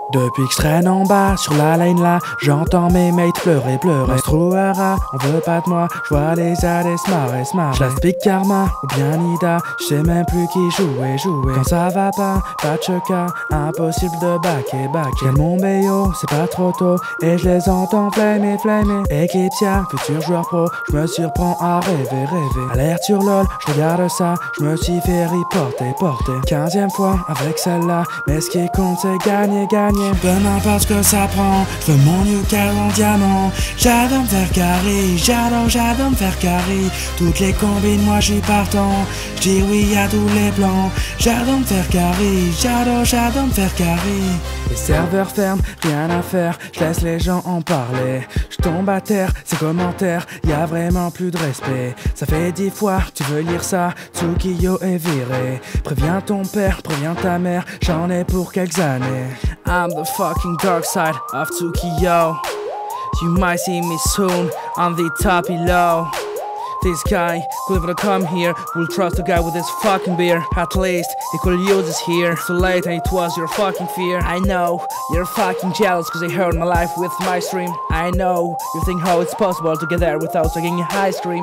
Depuis que je traîne en bas, sur la lane là, j'entends mes mates pleurer. Menstruera, on veut pas de moi, je vois les allées se marrer. J'laisse Big Karma ou bien Nida, je sais même plus qui jouer. Quand ça va pas de choca, impossible de backer. J'ai mon bayo, c'est pas trop tôt, et je les entends flamer. Eclipsia, futur joueur pro, je me surprends à rêver. Alerte sur LOL, je regarde ça, je me suis fait reporter. 15e fois avec celle-là, mais ce qui compte c'est gagner. Peu importe ce que ça prend, je veux mon new car en diamant. J'adore me faire carry, j'adore me faire carry. Toutes les combines, moi j'suis partant. J'dis oui à tous les plans. J'adore me faire carry, j'adore me faire carry. Les serveurs ferment, rien à faire, je laisse les gens en parler. Je tombe à terre, ces commentaires, y a vraiment plus de respect. Ça fait 10 fois que tu veux lire ça, Tsukiyo est viré. Préviens ton père, préviens ta mère, j'en ai pour quelques années. I'm the fucking dark side of Tsukiyo. You might see me soon on the top below. This guy could never come here, will trust a guy with his fucking beer. At least he could use this here. It's too late and it was your fucking fear. I know you're fucking jealous cause you heard my life with my stream. I know you think how it's possible to get there without taking a high scream.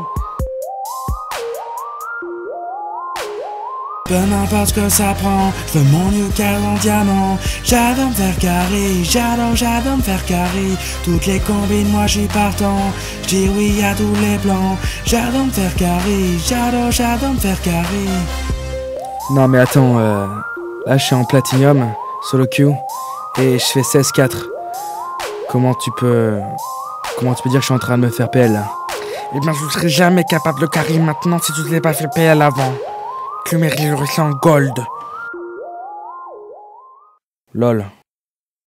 Peu importe ce que ça prend, je veux mon new car en diamant. J'adore me faire carry, j'adore me faire carry. Toutes les combines, moi j'suis partant. J'dis oui à tous les plans. J'adore me faire carry, j'adore me faire carry. Non mais attends, là je suis en platinium, solo queue, et je fais 16-4. Comment tu peux dire que je suis en train de me faire PL là? Eh bien je serais jamais capable de carry maintenant si tu ne l'avais pas fait PL avant. Que mérite en gold. Lol.